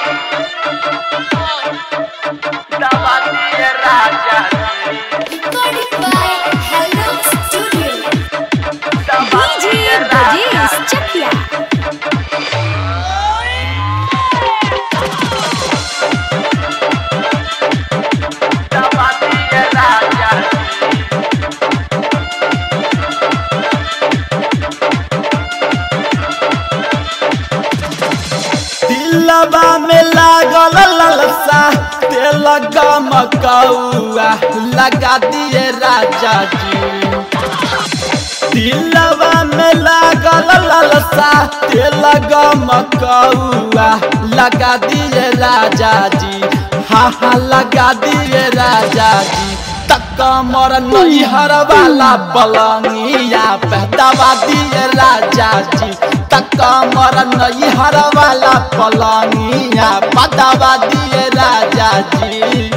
दिलवा में लागल ललसा तेल गमकौआ लगा दिए राजा जी। दिलवा में लागल ललसा तेल गमकौआ लगा दिए राजा जी। हाँ हाँ लगा दिए राजा जी। कमर नैहर वाला पलंगिया पे दबा दिए राजा जी। कमर नैहर वाला पलंगिया पे दबा दिए राजा जी।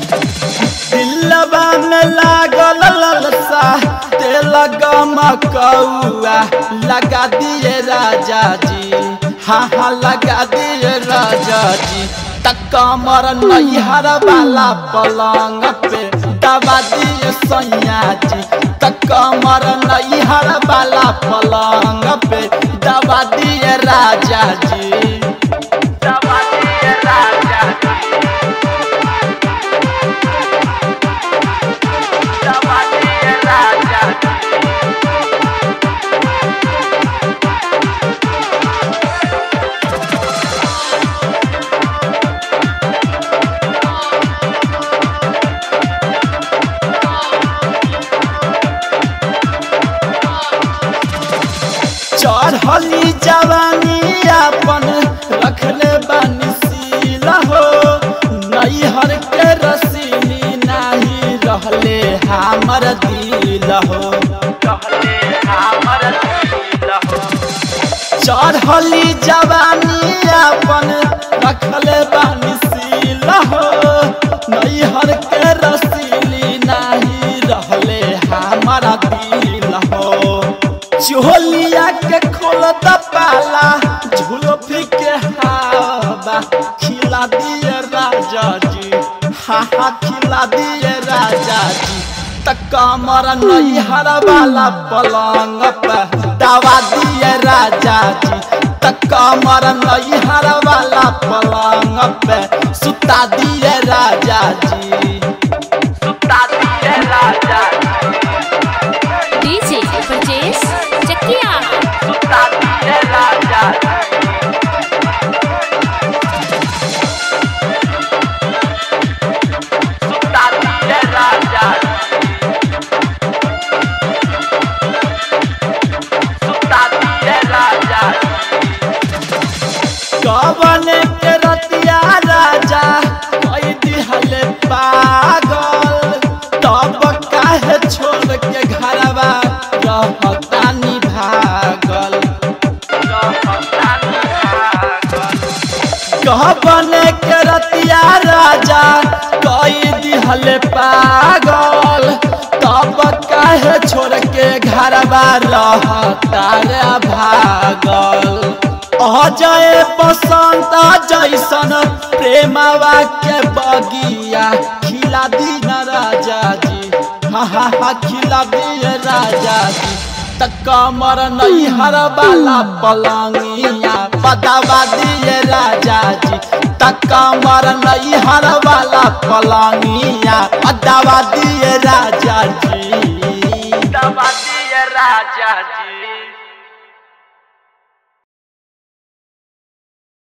दिलवा में लागल ललसा तेल गमकौआ लगा दिए राजा जी। हाँ हाँ लगा दिए राजा जी। कमर नैहर वाला पलंग पे दबा दिए सैया जी। कमर नैहर वाला पलंग पे दबा दिए राजा जी। दबा दिए राजा जी। दबा दिए राजा जी। चढ़ली जवानी अपन रखले बानी सील हो। नैहर के रसीली नहीं रहले हमर दिल हो। चढ़ली जवानी अपन रखले बानी सील हो। नैहर के रसीली नहीं रहले हमर दिल हो। चोलिया के खोलत पाला झुलफी के हवा खिला दिए राजा जी। हाँ हाँ खिला दिए राजा जी। कमर नैहर वाला पलंग पे दबा दिए राजा जी। कमर नैहर वाला पलंग पे सुता दिए राजा जी। सुता दिए राजा जी। DJ purchase Chakia. सुता दिए राजा जी। सुता दिए राजा जी। सुता दिए राजा जी। कवन के रतिया राजा कोई दिहले पागल। तब काहे छोड़ के घरवा रहतानी भागल। कवन के रतिया राजा कोई दिहले पागल। तब काहे छोड़ के घरवा रहता भागल। अजय बसंत जैसन प्रेमवा के बगिया खिला दीन राजा जी। हाँ हाँ हाँ खिला दिए राजा जी। कमर नैहर वाला पलंगिया दबा दिए राजा जी। कमर नैहर वाला पलंगिया दबा दिए राजा जी।